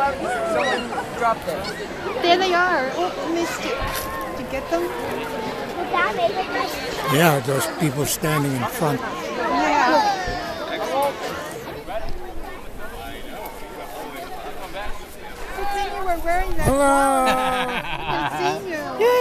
Someone dropped them. There they are. Oh, missed it. Did you get them? Yeah, those people standing in front. Yeah. Good thing you were wearing that. Hello! I've seen you. Yay!